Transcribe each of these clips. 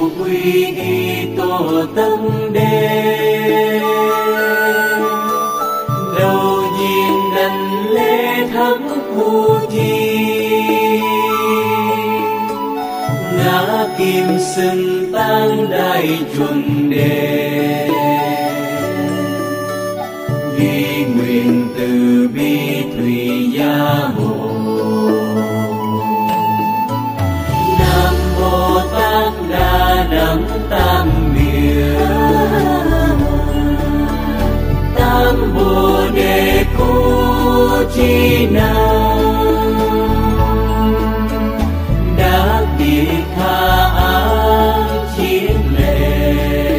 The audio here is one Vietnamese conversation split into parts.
quy y tổ tâm đế, đầu diện đảnh lễ thắng phu chi, ngã kim xưng tăng đại chuẩn đề, duy nguyện từ bi thủy gia hộ. Nam Bồ Tát Đà Nẵng Tam Miệng, Tam Bồ Đề Cô Chi Năng, đã tỳ tha ác chiến lệ,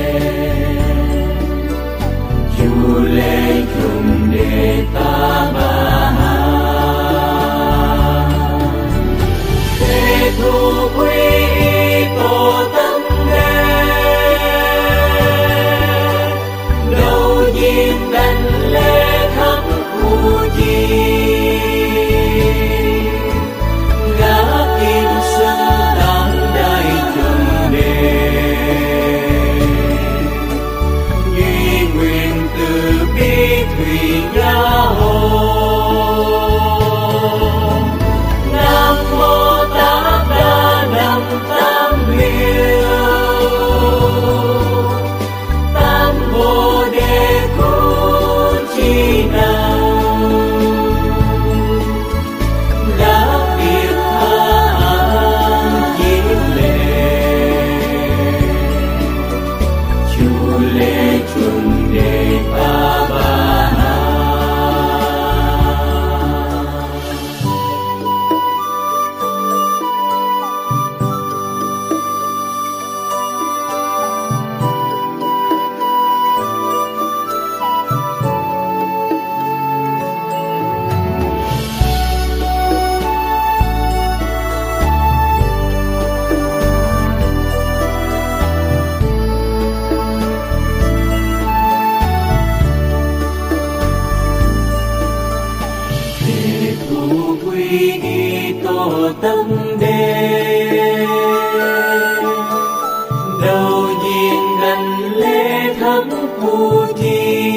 chu lễ chung đề ta bà ha. Thế thu quy y tổ tâm đế, đầu diện đảnh lễ thắng phu chi, ngã kim xưng tăng đại chuẩn đề, duy nguyện từ bi thủy gia hộ. Nam Mô Tát Đà Nẵng Tam Miệng, Tam Bồ Đề Cô Chi Năng, đã tiết tha ác chiến lệ, chu lễ chung đề ta bà ha. Thế thu quy y tổ tâm đế, đầu diện đảnh lễ thắng phu chi,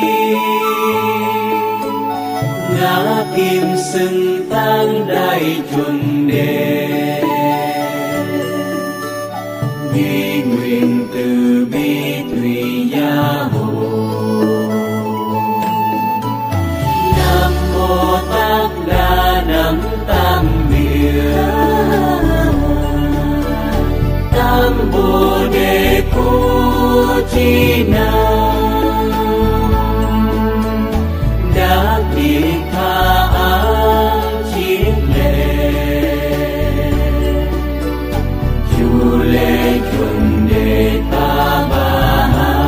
ngã kim xưng tăng đại chuẩn đề, duy nguyện từ bi thủy gia hộ. Nam Mô Tát Đà Nẵng Tam Miệng, Tam Bồ Đề Cô Chi Năng, đã tỳ tha ác chiến lệ, chu lễ chung đề ta bà ha.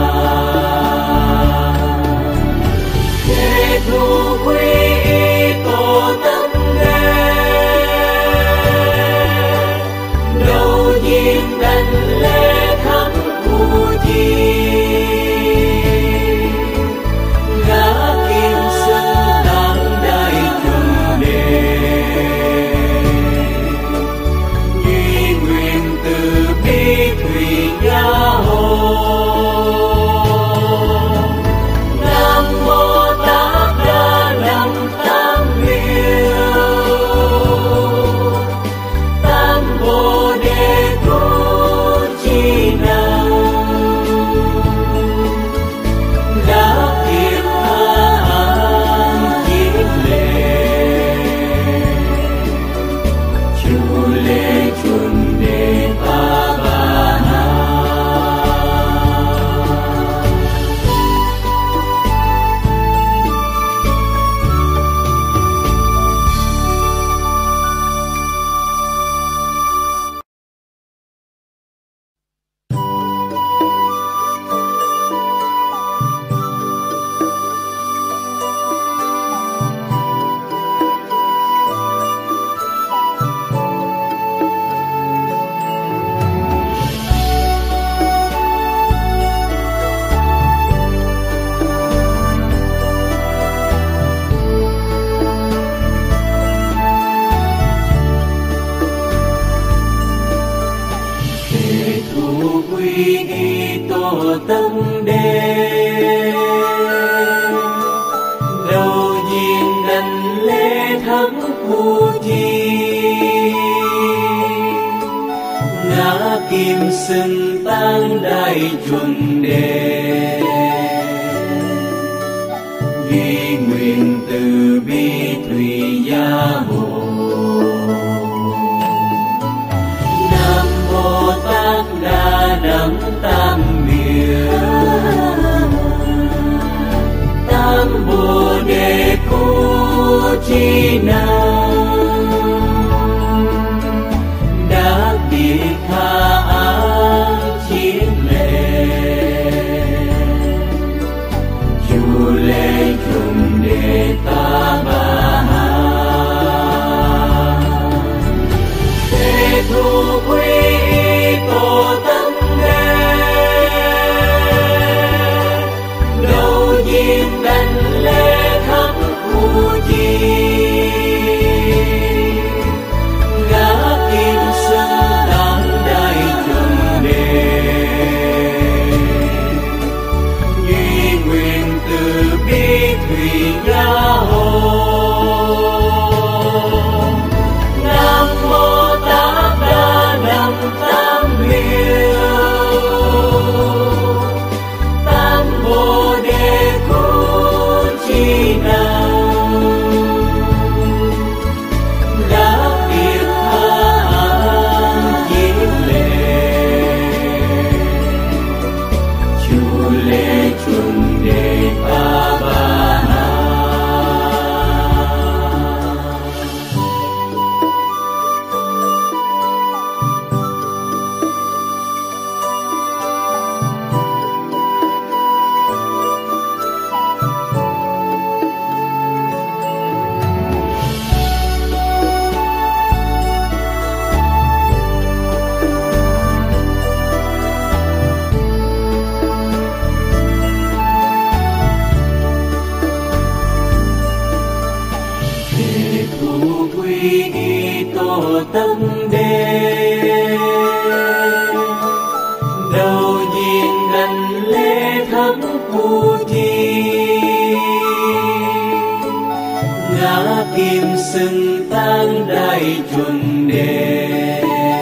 Thế thu quy y tổ tâm đế, đầu diện đảnh lễ thắng phu chi, ngã kim xưng tăng đại chuẩn đề, duy nguyện từ bi thủy gia hộ. Nam Mô Tát Đà Nẵng Tam Miệng, Tam Bồ Đề Cô Chi Năng, tổ tâm đê, đầu diện đành lễ thắm phu chi, ngã kim sừng tăng đại chuẩn đề, duy nguyện từ bi thủy gia hộ. Nam Bồ Tát Đà Đẳng Tam Miệng, Tam Bồ Đề Cô Chi Năng, đã bị tha ác chiến lệ, chu lễ chung đề ta bà thế thu quý tổ tâm đê, đầu diện đành lễ thắm phu chi, ngã kim sưng tăng đại chuẩn đề, duy nguyện từ bi thủy gia hộ. Nam Mô Tát Đà Đẳng Tam Miệng, Tam Bồ Đề Cô Chi Năng, đã biết tha chiến lệ, chu lễ chuẩn đề ta bà. Tổ tâm đê, đầu diện đành lễ thắm phu chi, ngã kim sừng tăng đại chuẩn đề,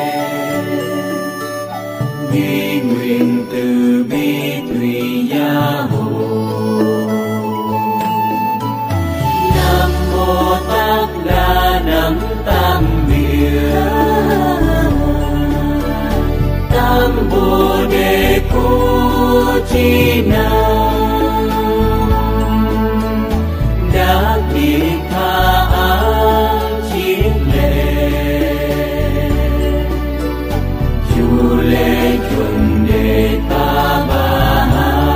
duy nguyện từ bi thủy gia hộ. Nam Mô Tát Đà Đẳng Tam Miệng, Tam Bồ Đề Cô Chi Năng, đã bị tha ác chiến lệ, chu lễ chuẩn đề ta bà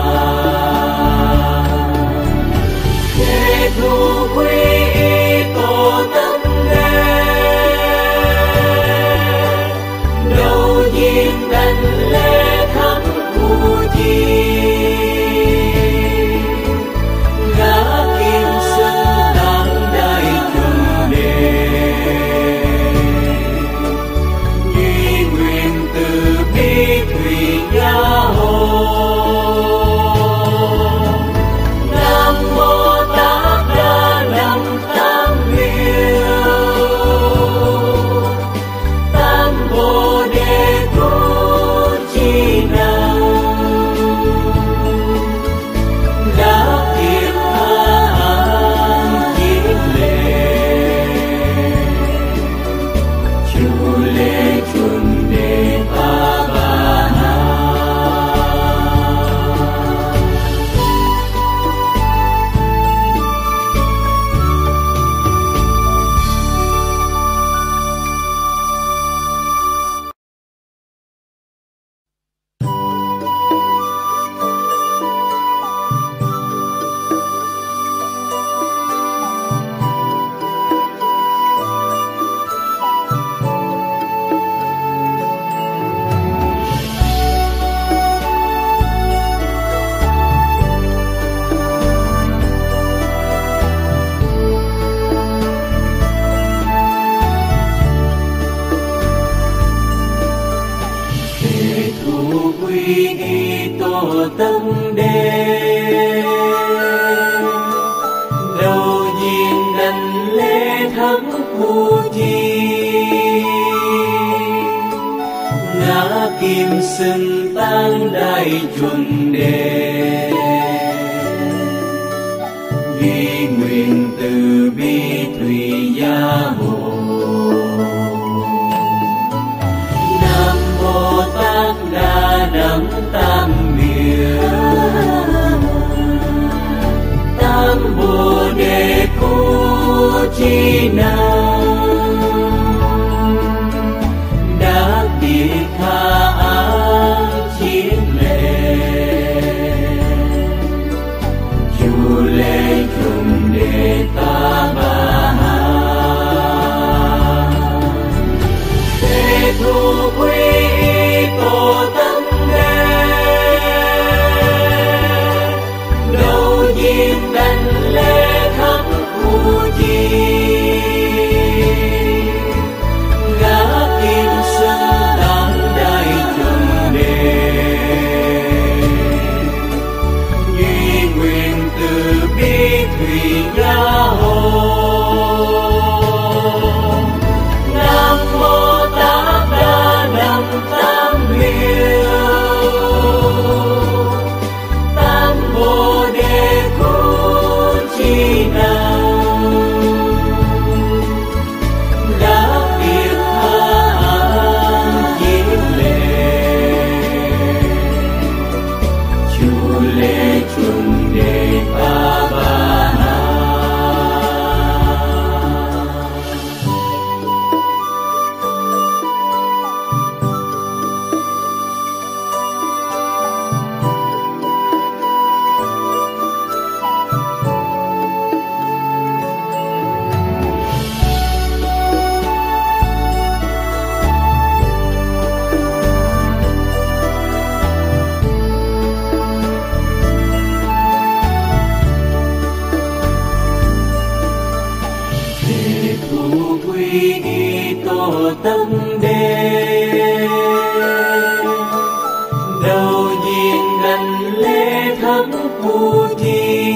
thế thu quý tổ tâm đê, đầu diện đành lễ thắm phu chi, quy y tổ tâm đế, đầu diện đảnh lễ thắng phu chi, ngã kim xưng tăng đại chuẩn đề, ghi nguyện từ bi thủy gia hộ. Nam Bồ Tát Đà Đẳng Tam Miệng, Tam Bồ Đề Cu Chi Năng, Đắc Địa Tha Áng Chiến Lệ, Chu Lê Trùng Đề Ta Bà Ha, Thế Thu Quy Y Tổ Tâm Đế, đầu diện đảnh lễ thắng phu chi, ngã kim xưng tăng đại chuẩn đề, duy nguyện từ bi thủy gia hộ. Nam Mô Tát Đà Đẳng Tam Miệng, Tam Bồ Đề Cu Chi Năng, Đắc Địa Tha Áng Chiến Lệ, Chu Lê Trùng Đề Ta Bà Ha. Thế Thu Quy Y Tổ Tâm Đế, đầu diện đảnh lễ thắng phu chi,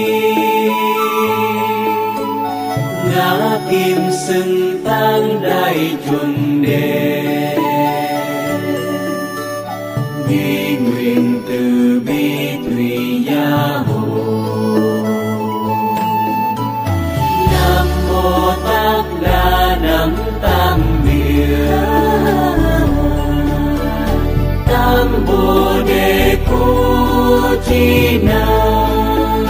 ngã kim xưng tăng đại chuẩn đề, ghi nguyện từ bi thủy gia hộ. Nam Mô Tát Đà Đẳng Tam Miệng, Tam Bồ Đề Cu Chi Năng,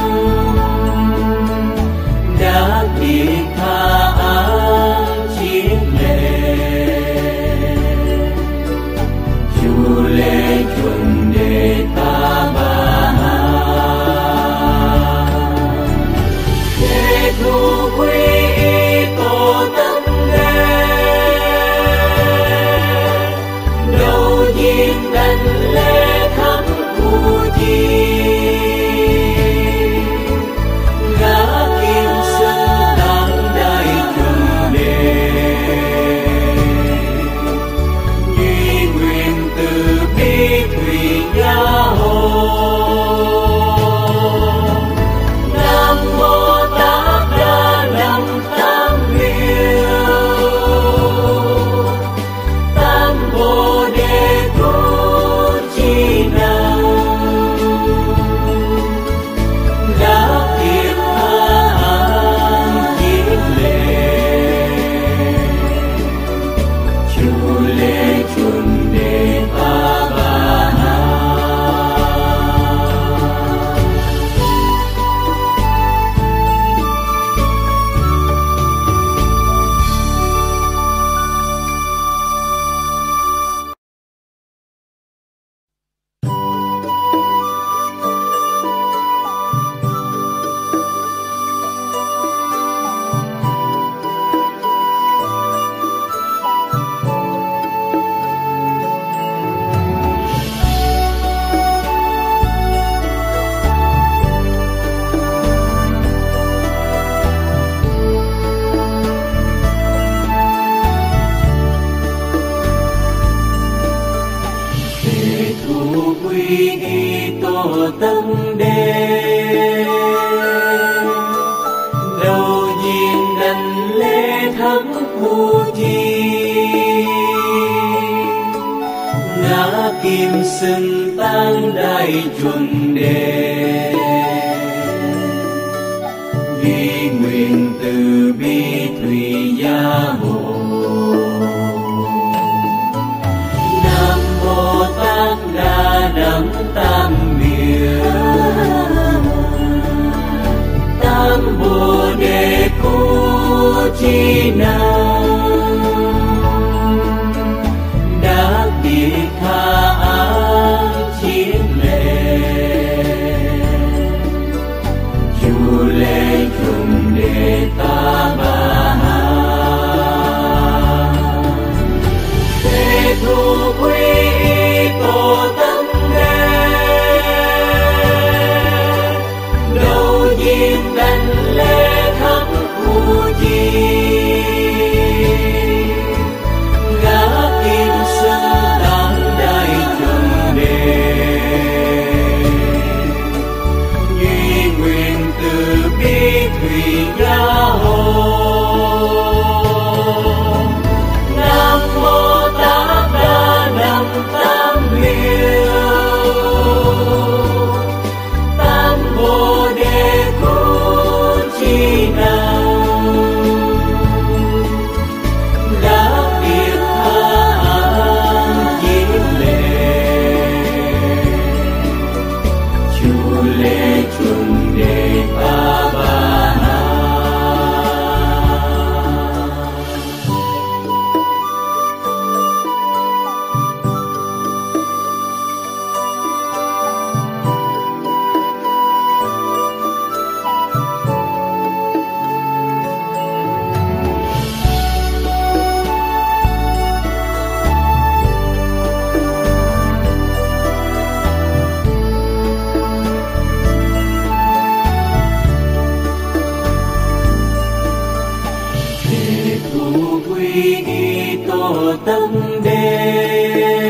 Đắc Địa Tha Áng Chiến Lệ, Chu Lê Trùng Đề Ta Bà Ha, Thế Thu Quy Y Tổ Tâm Đế, đầu diện đảnh lễ thắng phu chi, ngã kim xưng tăng đại chuẩn đề, duy nguyện từ bi thủy gia hộ. Nam Mô Tát Đà Đẳng Tam Miệng, Tam Bồ Đề Cu Chi quy y tổ tâm đế, đầu diện đảnh lễ thắng phu chi, ngã kim xưng tăng đại chuẩn đề, ghi nguyện từ bi thủy gia hộ. Nam Bồ Tát Đa Đẳng Tam Miệng, Tam Bồ Đề Cô Chi Năng, Đắc Địa Tha Áng Chiến Lệ, Chu Lê Trung Đề Ta Bà Ha, Thế Thu Quy Y Tổ Tâm Đế, đầu diện đảnh lễ thắng phu chi, ngã kim xưng tăng đại chuẩn đề, duy nguyện từ bi thủy gia hộ. Nam Mô Tát Đa Đẳng Tam Miệng, Tam Bồ Đề Cô Chi Năng, Đắc Địa Tha Áng Chiến Lệ, Chu Lê Trung Đề Ta Bà Ha. Thế Thu quy y tổ tâm đế,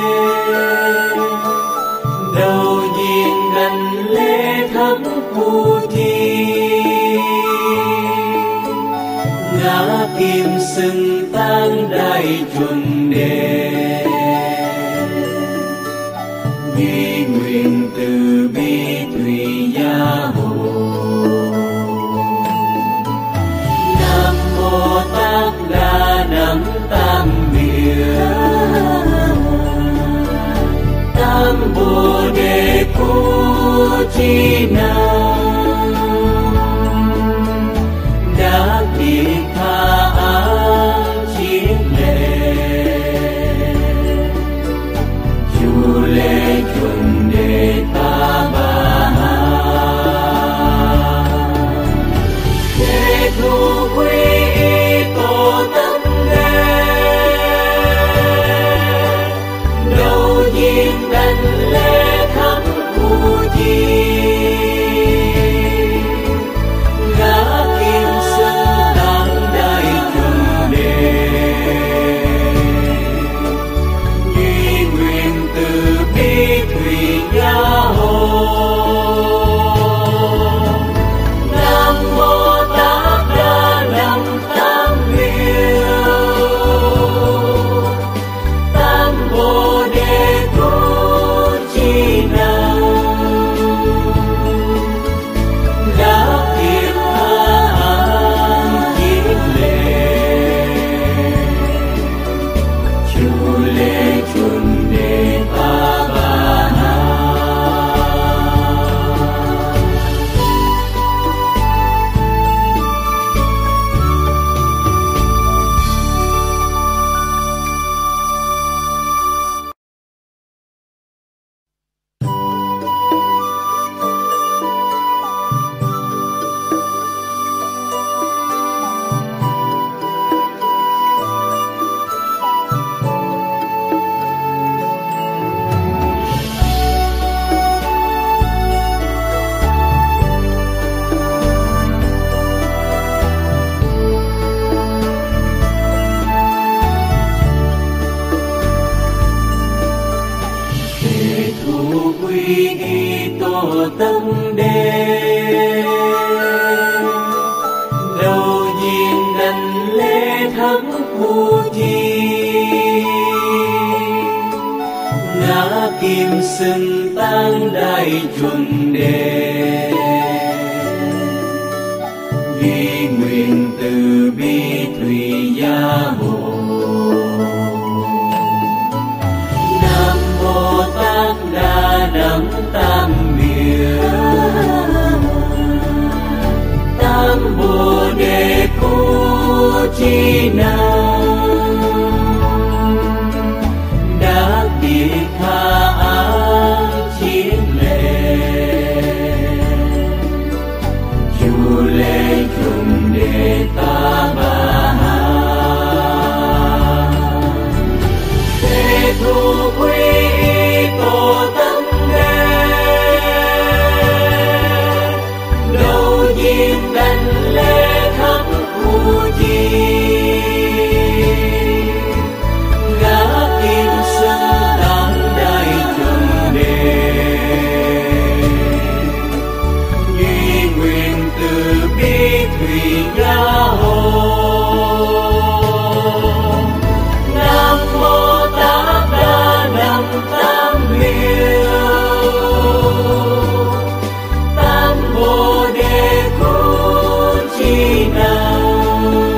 đầu diện đảnh lễ thắng phu chi, ngã kim xưng tăng đại chuẩn đề, ghi nguyện từ bi thủy gia hộ. Nam Mô Tát Đa Đẳng Tam Miệng, Tam Bồ Đề Cô Chi Năng, Đắc Địa Tha Áng Chiến Lệ, Chu Lê Trung Đề Ta Bà Ha, Thế Thu quy y tổ tâm đế, đầu diện đảnh lễ thắng phu chi, ngã kim xưng tăng đại chuẩn đề, duy nguyện từ bi thủy tổ tâm đê, đầu diện đành lễ thắm phu chi, ngã kim sừng tăng đại chuẩn đề, ghi nguyện từ bi thủy gia hộ. Nam Bồ Tát Đà Nẵng Tam Miệng, Tam Bồ Đề Cô Chi Năng, đã bị tha ác chiến lệ, chu lễ chung đề ta bà ha. Thế thu quy tổ tâm đê, đầu diện đành lễ thắm phu chi, gã kim sưng tăng đại chuẩn đề, ghi nguyện từ bi thủy gia hộ. Nam Mô Tát Đà Nẵng Tam Miệng, Tam Bồ Đề Cô Chi Năng,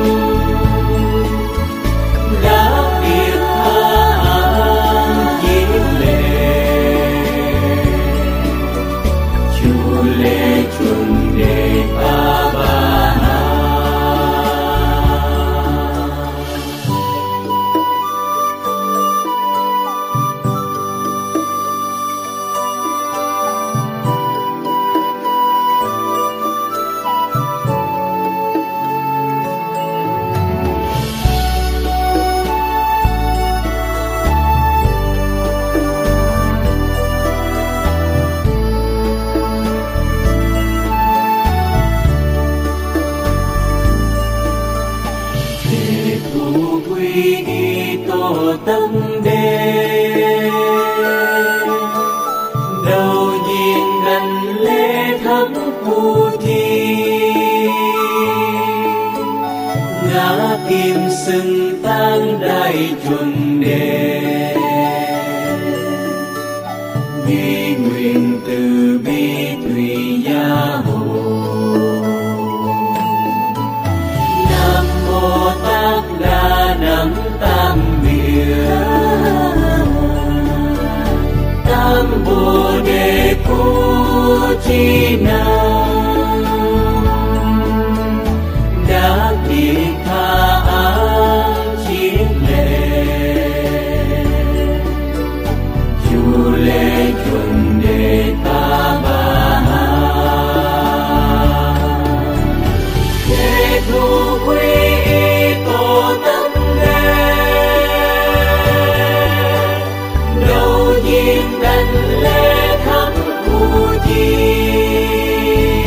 đã biết tha ác chiến lệ, chu lễ chung đề ta bà ha. Thế thu quy tổ tâm đê, đầu diện đành lễ thắm phu thi, ngã kim sừng tăng đại chuẩn đề, ghi nguyện từ bi thủy gia hộ. Nam Mô Tát Đà Nẵng Tam Miệng, Tam Bồ Đề Cô Chi Năng, đã bị tha ác chiến lệ, chu lễ chuẩn đề ta bà ha. Thế thu quy tổ tâm đê, đầu diện đành lễ thắm phu chi,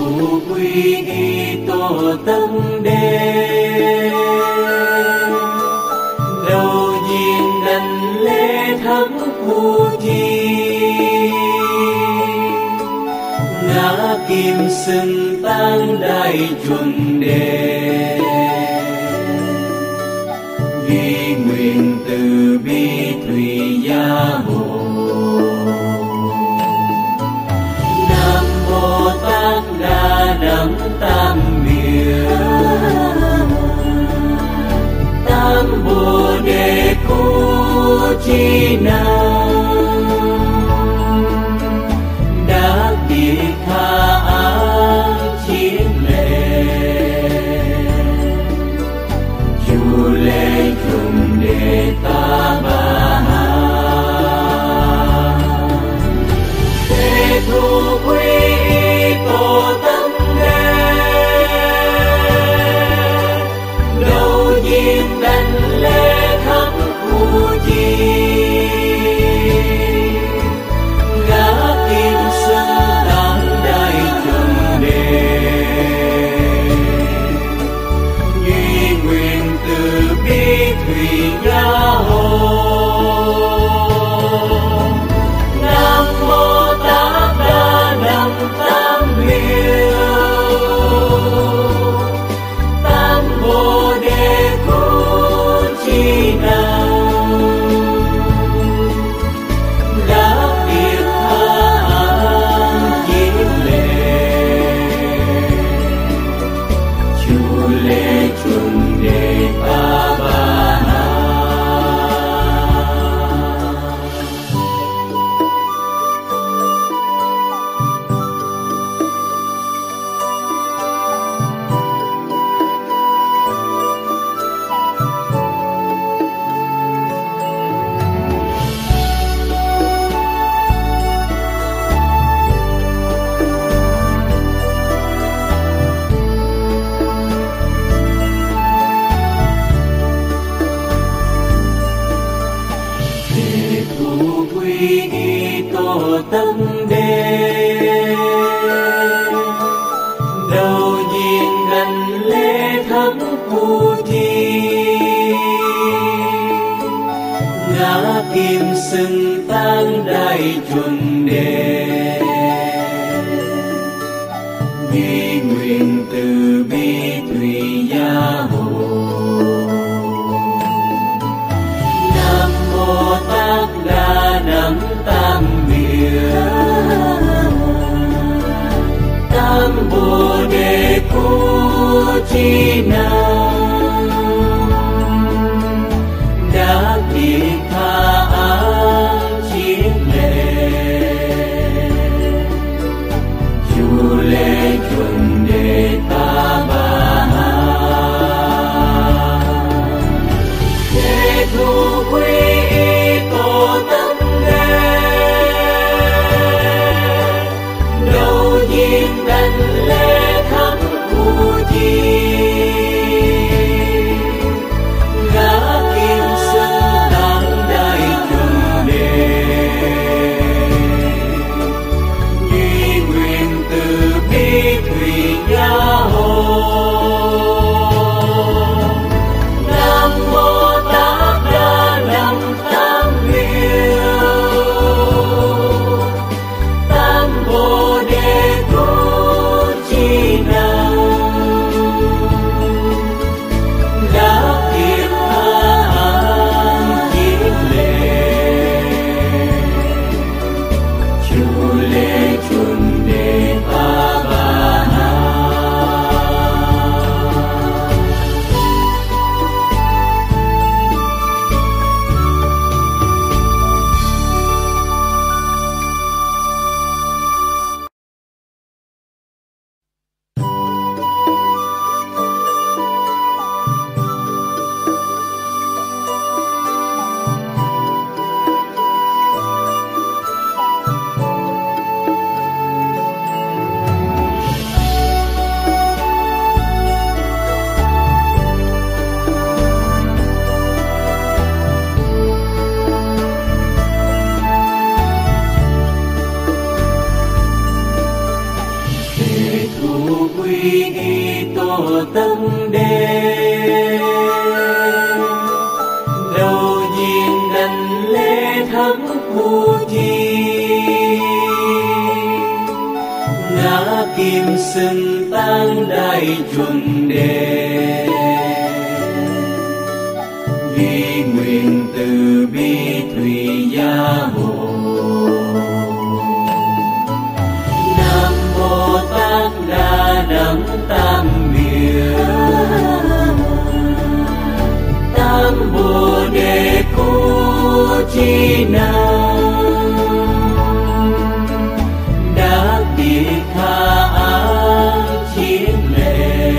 thủ quy y tô tâm đế, đầu diện đảnh lễ thắng phu chi, ngã kim sừng tăng đại chuẩn đề, ghi nguyện từ bi thủy gia hộ. Nam Bồ Tát Đà Nẵng Tam Miệng, Tam Bồ Đề Cô Chi Năng, đã bị tha ác chiến lệ, chu lễ chung đề ta bà ha. Thế thu quy tô tâm đế, đầu diện đảnh lễ khắp phu chi, ngã kim sưng tăng đại chuẩn đề, duy nguyện từ bi thủy gia hộ. Nam Mô Tát Đà Nẵng Tam Miệng, Tam Bồ Đề Cô Chi Năng, đã biết tha ác chiến lệ, chu lễ chung đề ta bà ha. Thế thu quy y tô tâm đế, đầu diện đảnh lễ thắng phu chi, ngã kim sừng tăng đại chuẩn đề, ghi nguyện từ bi thủy gia hộ. Nam Mô Tát Đà Nẵng Tam Miệng, Tam Bồ Đề Cô Chi Năng, đã bị tha ác chiến lệ, chu lễ chung đề ta bà ha. Thế thu quy y tô tâm đế, đầu diện đảnh lễ khắp phu chi, ngã kim sưng tăng đại chuẩn đề, duy nguyện từ bi thủy gia quy y tô tâm đế, đầu nhiên đảnh lễ thắng phu chi, ngã kim xưng tăng đại chuẩn đề, duy nguyện từ bi thủy gia hộ. Nam Bồ Tát Đa Đẳng Tam Miệng, Tam Bồ Đề Cô Chi Năng, đã tỳ tha ác chiến lệ,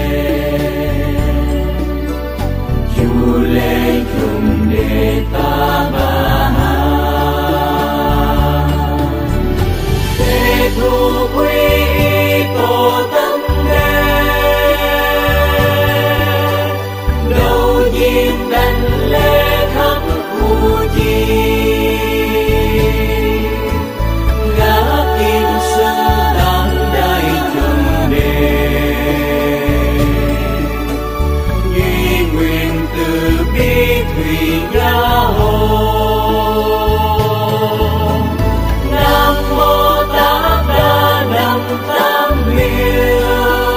chu lễ chung đề ta bà ha. Thế thu quy tô tâm đế, đầu nhiên đảnh lễ khắp phu chi, ngã kim xưng tăng đại chuẩn đề, duy nguyện từ bi thủy gia hộ. Nam Mô Tát Đa Đẳng Tam Miệng,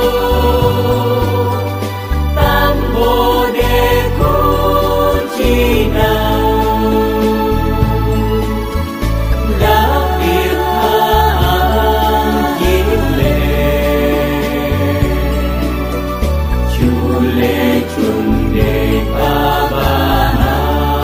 Tam Bồ Đề Cô Chi Năng, đã tiết tha ác chiến lệ, chu lễ chung đề ta bà ha.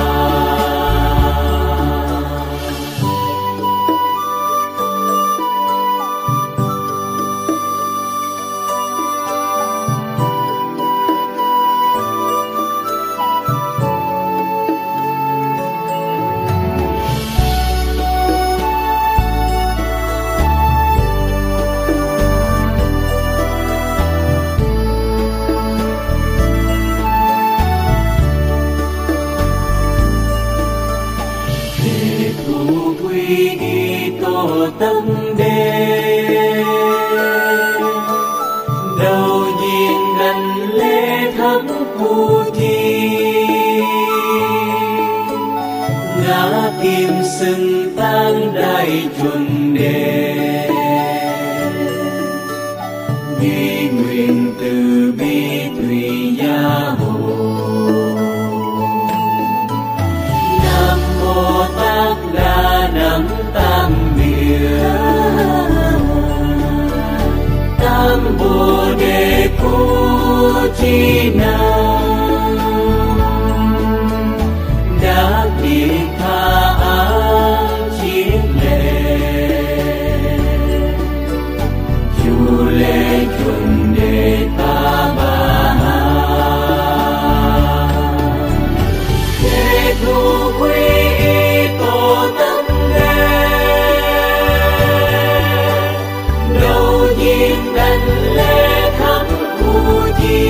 Thu quy y tô tâm đế, đầu nhiên đảnh lễ thắng phu chi, ngã kim xưng tăng đại chuẩn đề, duy nguyện từ bi thủy gia hộ. Nam Mô Tát Đa Đẳng Tam Miệng, Tam Bồ Đề Cô Chi Năng, đã tỳ tha ác chiến lệ, chu lễ chung đề ta bà ha. Thế thu quy y tô tâm đế, đầu nhiên đảnh lễ khắp phu chi,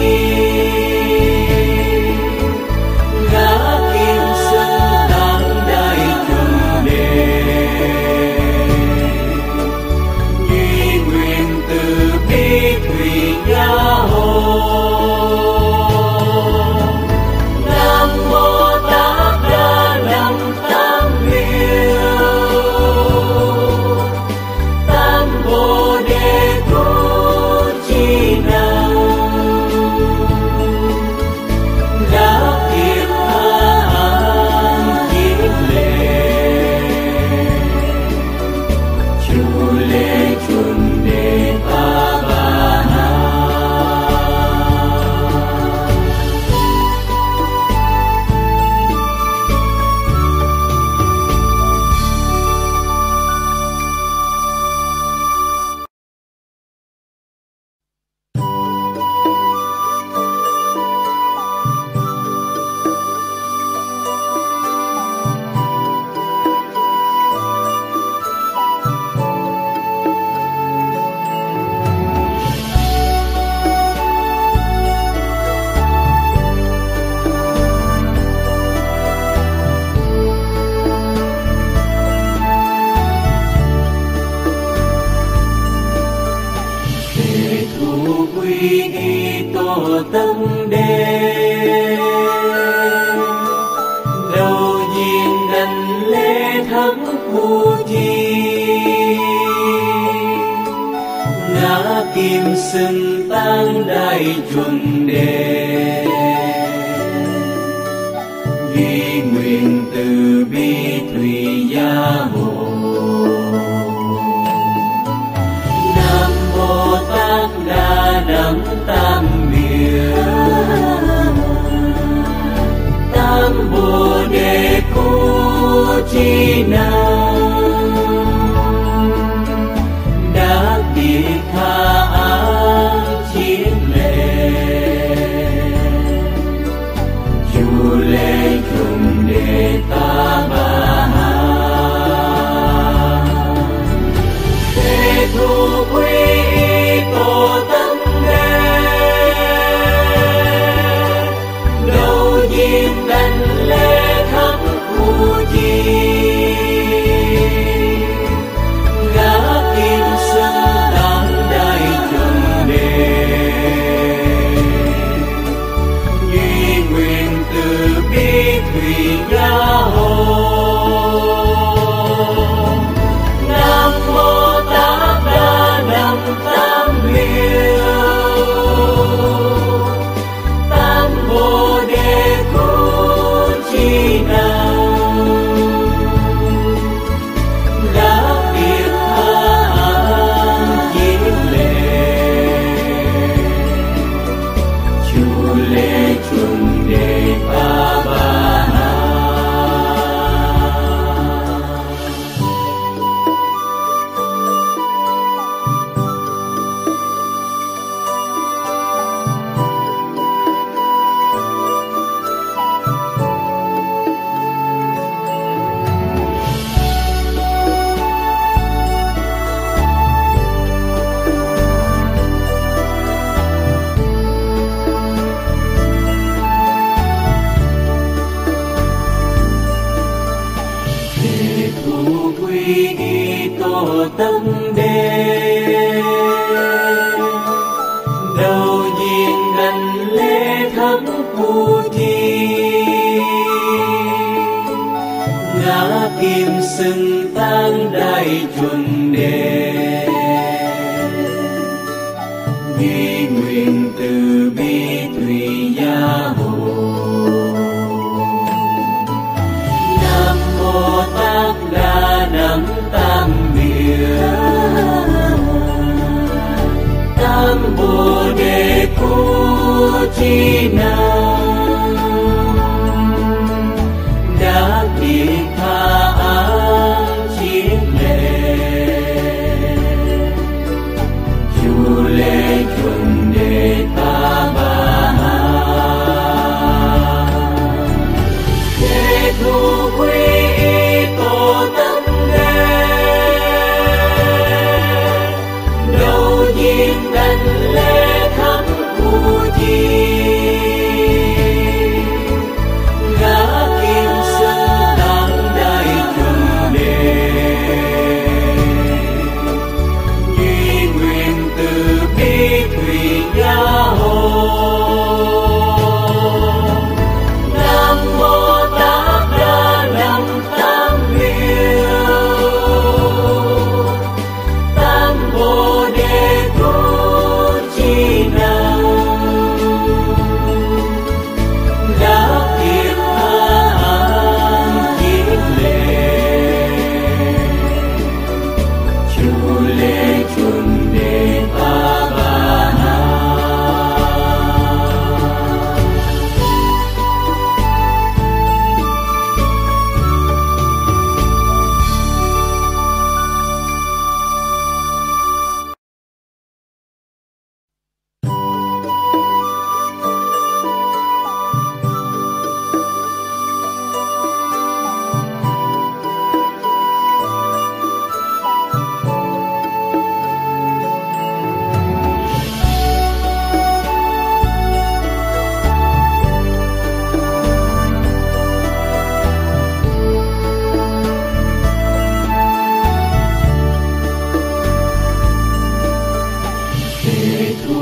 ngã kim xưng tăng đại chuẩn đề, duy nguyện từ bi thủy gia hộ. Nam Mô Tát Đa Đẳng Tam Miệng, Tam Bồ Đề Cô Chi tổ tâm đê, đầu diện đành lễ thắng phu chi, ngã kim sừng tăng đại chuẩn đề, duy nguyện từ bi thủy gia hộ. Nam Bồ Tát Đà Đẳng Tam Miệng, Tam Bồ Đề Cô Chi Năng, đã bị tha ác chiến lệ, chu lễ chung đề ta bà thế thu quý tổ tâm đê, đầu diện đành lễ khắp khu chi, ngã kim sưng tăng đại chuẩn đề, duy nguyện từ bi thủy gia hộ. Nam Mô Tát Đà Đẳng Tam Miệng, Tam Bồ Đề Cô Chi Năng, đã biết tha ác chiến lệ, chu lễ chung đề ta bà. Tổ tâm đê, đầu diện đành lễ thắng phu chi, ngã kim sừng tăng đại chuẩn đề, duy nguyện từ bi thủy gia hộ. Nam Mô Tát Đà Đẳng Tam Miệng, Tam Bồ Đề Cô Chi Năng, đã bị tha ác chiến lệ, chu lễ chuẩn đề ta bà thế thu quý tổ tâm đê, đầu diện đành lễ khắp khu chi,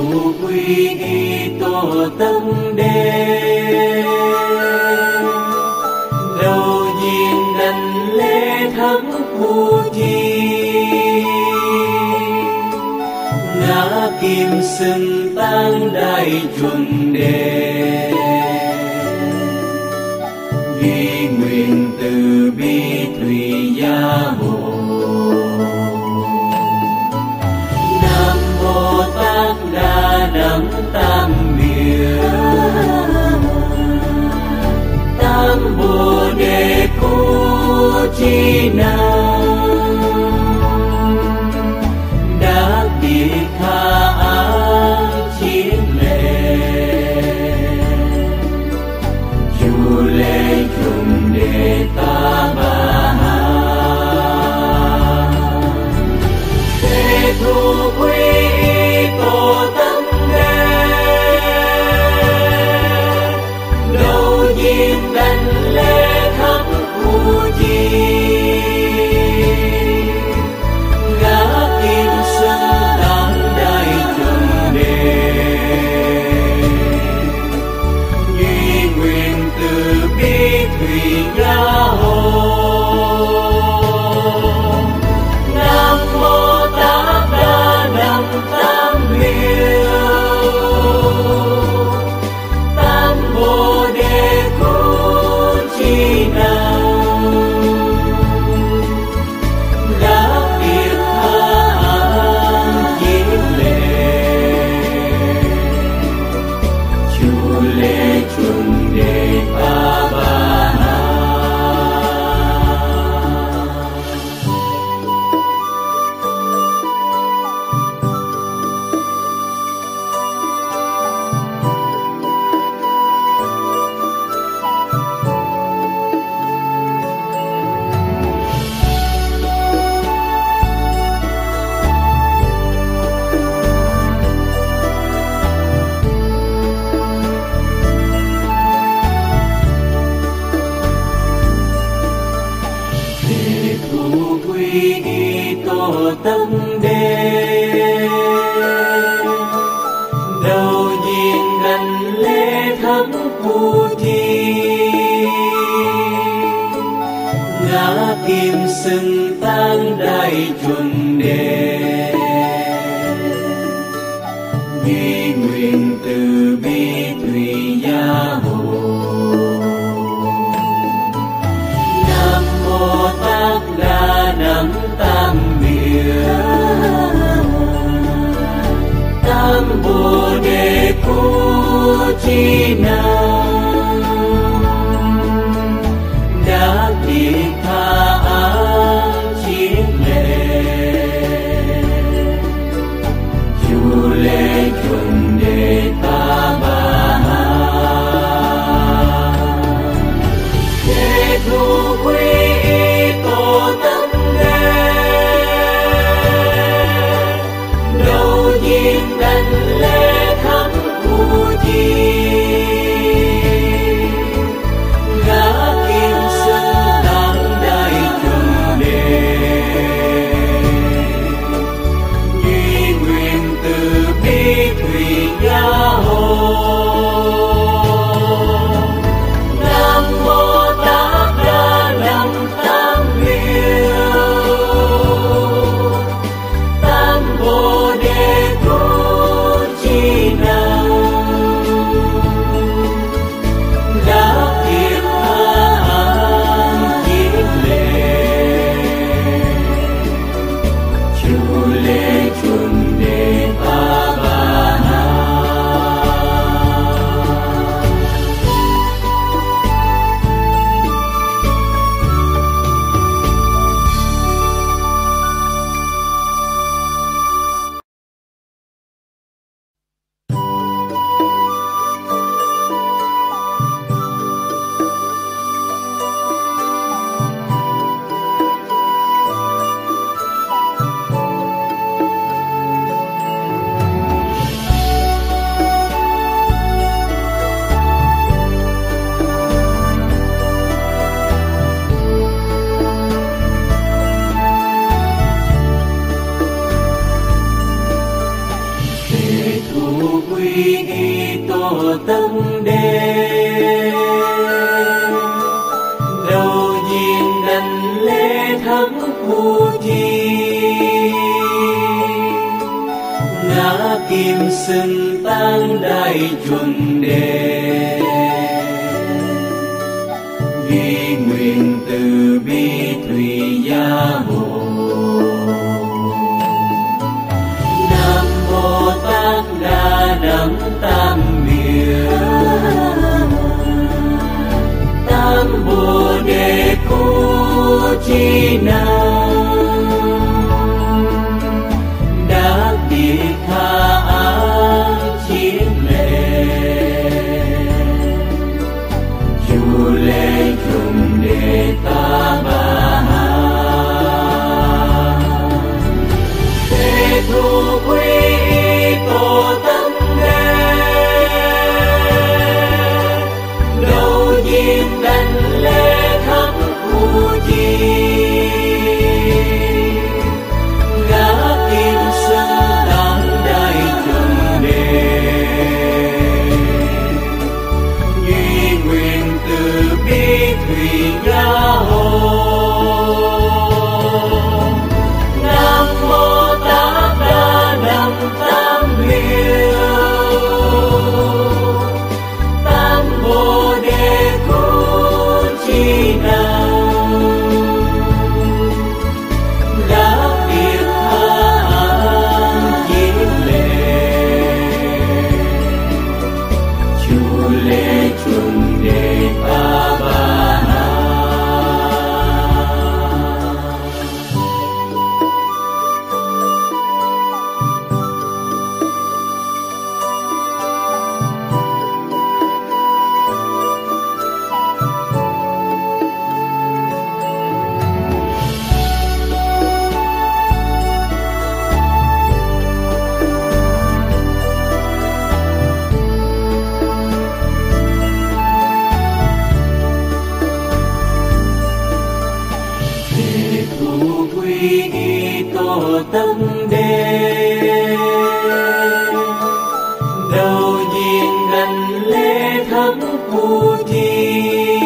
thụ quy y tổ tâm đế, đầu diện đảnh lễ thắng phu chi, ngã kim xưng tăng đại chuẩn đề, duy nguyện từ bi thủy gia hộ. Nam Bồ Tát Đà Đẳng Tam Miệng, Tam Bồ Đề Cu Chi Năng, Đắc Địa Tha Áng Chiến Lệ, Chu Lê Trung Đề Ta Bà Ha, Thế Thu Quy Y Tổ Tâm Đế, đầu diện đảnh lễ khắp phu chi, gã kim xưng tăng đại chuẩn đề, duy nguyện từ bi thủy gia hộ. Nam Mô Tát Đà Đẳng Tam Miệng, Tam Bồ Đề Cu Chi Năng, Đắc Địa Tha Áng Chiến Lệ, Chu Lê Trung Đề Ta Bà Ha. Thế thu quy y tổ tâm đế, đầu diện đảnh lễ thắng phu chi, ngã kim xưng tăng đại chuẩn đề, duy nguyện từ bi thủy gia hộ. Nam Mô Tát Đà Đẳng Tam Miệng, Tam Bồ Đề Cu Chi Năng, Đắc Địa Tha Áng Chiến Lệ, Chu Lê Trung Đề Ta Bà Ha, Thế Thu Quy Y Tổ Tâm Đế, đầu diện đảnh lễ khắp phu chi, thù quy y tổ tâm đế, đầu diện đảnh lễ thắng phù chi, ngã kim xưng tăng đại chuẩn đề, ghi nguyện từ bi thủy gia hộ. Nam Bồ Tát Đà Đẳng Tam Miệng, Tam Bồ Đề Cô Chi Năng, đã bị tha ác chiến lệ, chu lễ chung đề ta bà ha. Thế thu quy tổ tâm đế, đầu diện đảnh lễ thắng phù chi, gã kim xưng tăng đại chuẩn đề, duy nguyện từ bi thủy gia hộ. Nam Mô Tát Đà Đẳng Tam Miệng, Tam Bồ Đề Cô Chi Năng, đã biết tha ác chiến lệ, chu lễ chung đề ta bà ha. Thế thu quy y tổ tâm đế, đầu diện đảnh lễ thắng phù chi,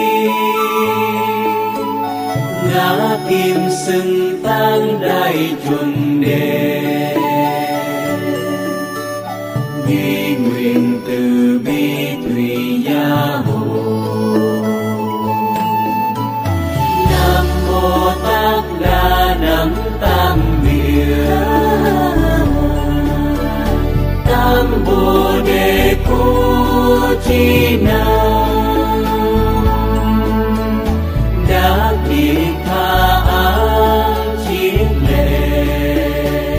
ngã kim xưng tăng đại chuẩn đề, ghi nguyện từ bi thủy gia hộ. Nam Mô Tát Đà Đẳng Tam Miệng, Tam Bồ Đề Cô Chi Năng, đã bị tha ác chiến lệ,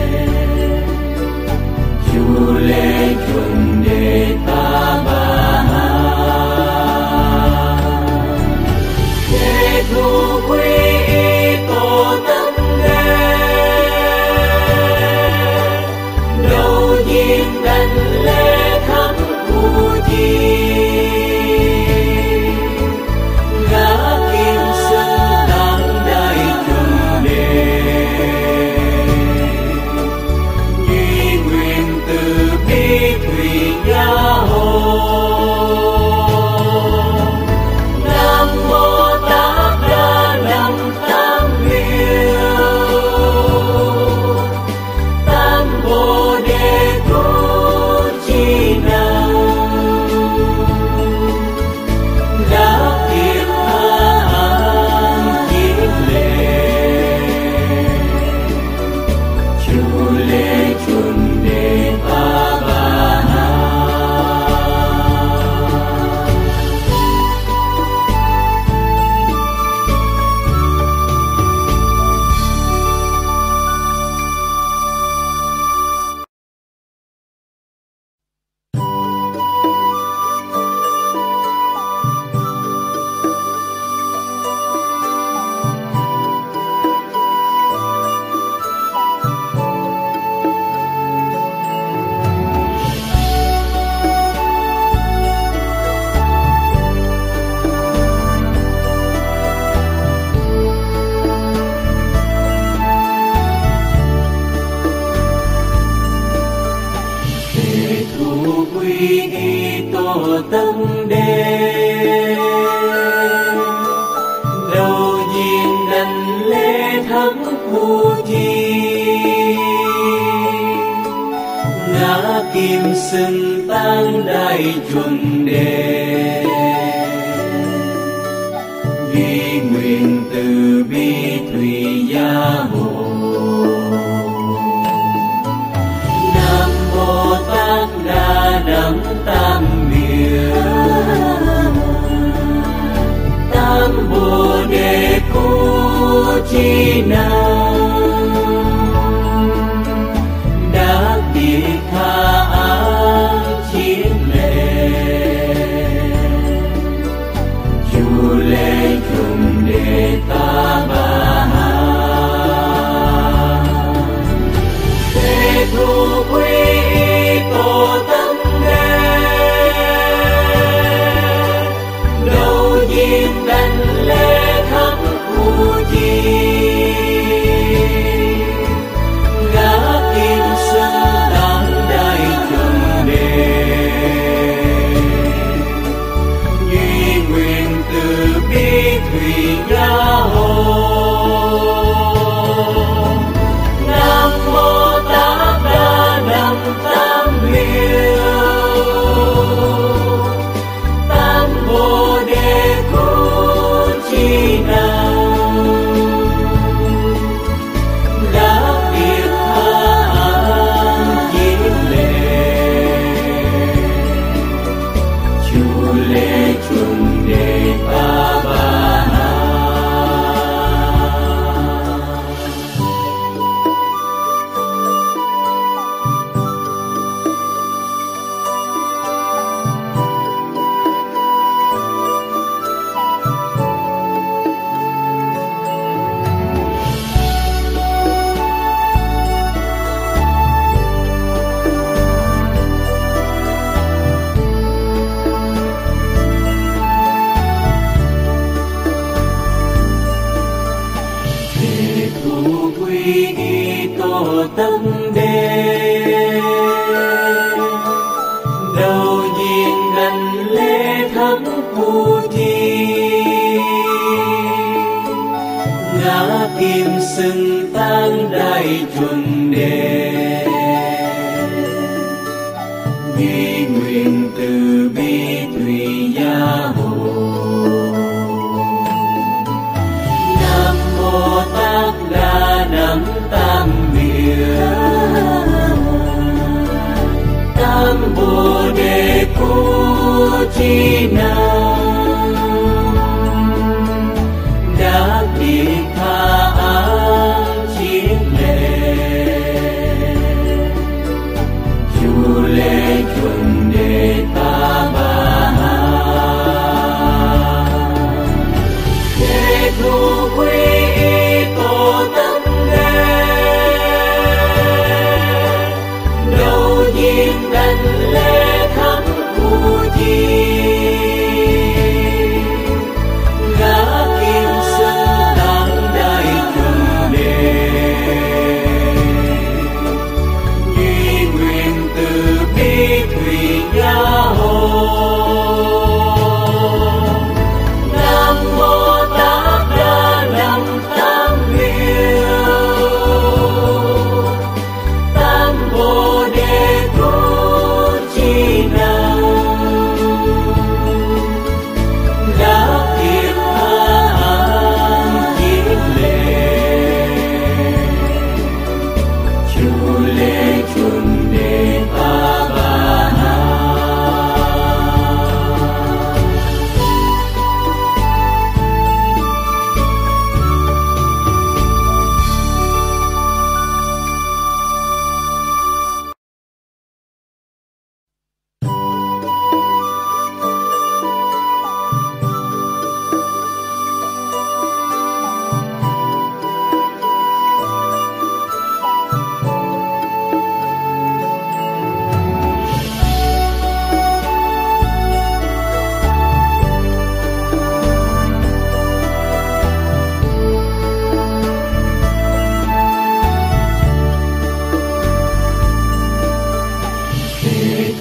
chu lễ chung đề ta bà ha. Thế thu quy y tổ tâm đế, đầu diện đảnh lễ thắng phù chi, quy y tổ tâm đế, đầu diện đảnh lễ thắm phu chi, ngã kim xưng tăng đại chuẩn đề, duy nguyện từ bi thủy gia hộ. Nam Bồ Tát Đà Nẵng Tam Miệng, Tam Bồ Đề Cô Chi Năng, Đắc Địa Tha Áng Chiến Lệ, Chu Lê Chung Đề Ta Bà Ha, Thế Thu Quy Tổ Tâm Đế, đầu diện đảnh lễ thắm phu chi, ngã kim xưng tăng đại chuẩn đề, duy nguyện từ bi thủy gia hộ. Nam Mô Tát Đà Nẵng Tam Miệng, Tam Bồ Đề Cô Chi Năng, Đắc Địa Tha Áng Chiến Lệ, Chu Lê Chung Đề Ta Bà Ha. Thế Thu quy y tổ tâm đế, đầu diện đảnh lễ thắm phu chi, ngã kim xưng tăng đại chuẩn đề, duy nguyện từ bi thủy gia hộ. Nam Mô Tát Đà Nẵng Tam Miệng, Tam Bồ Đề Cô Chi Năng, Đắc Địa Tha Áng Chiến Lệ, Chu Lê Chung Đề Ta Bà Ha, Thế Thu quy y tổ tâm đế, đầu diện đảnh lễ thắm phu chi,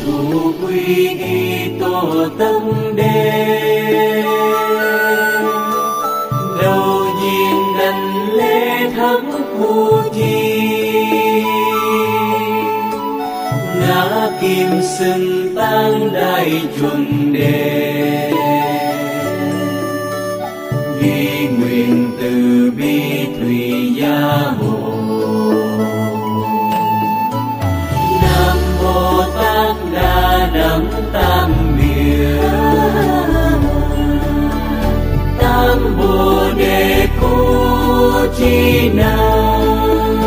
thủ quy y tô tâm đế, đầu nhiên đảnh lễ thắng phu chi, ngã kim xưng tăng đại chuẩn đề, ghi nguyện từ bi thủy gia hộ. Nam Bồ Tát Đà Nẵng Tam Miệng, Tam Bồ Đề Cô Chi Năng,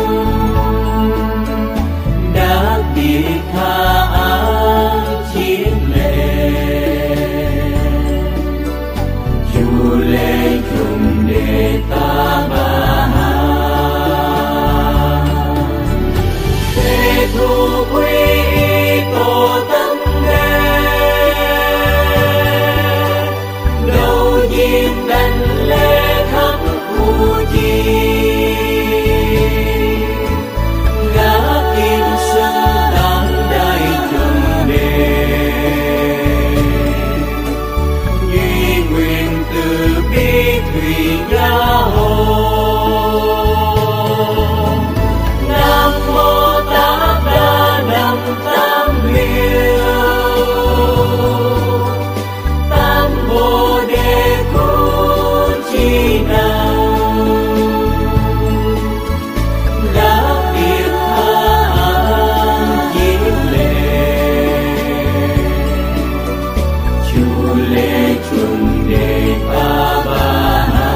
đã bị tha ác chiến lệ, chu lễ chung đề ta bà ha. Thế thu quy tô tâm đế, đầu nhiên đảnh lễ khắp phu chi, ngã kim xưng tăng đại chuẩn đề, duy nguyện từ bi thủy gia hộ. Nam Mô Tát Đà Nẵng Tam Miệng, Tam Bồ Đề Cô Chi Năng, đã biết tha ác chiến lệ, chu lễ chung đề ta bà ha.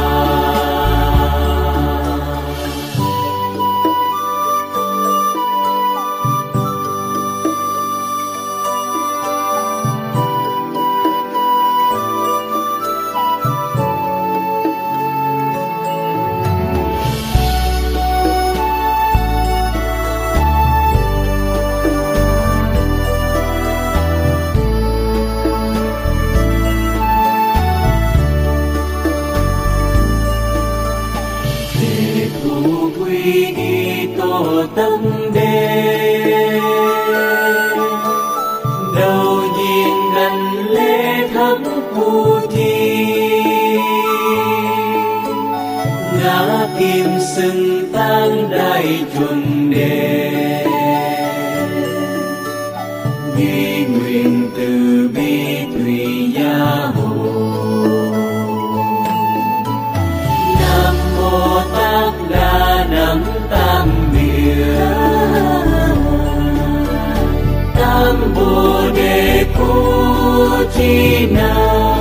Thế thu quy y tô tâm đế, đầu nhiên đảnh lễ thắng phu chi, ngã kim xưng tăng đại chuẩn đề, ghi nguyện từ bi thủy gia hộ. Nam Mô Tát Đà Nẵng Tam Miệng, Tam Bồ Đề Cô Chi Năng,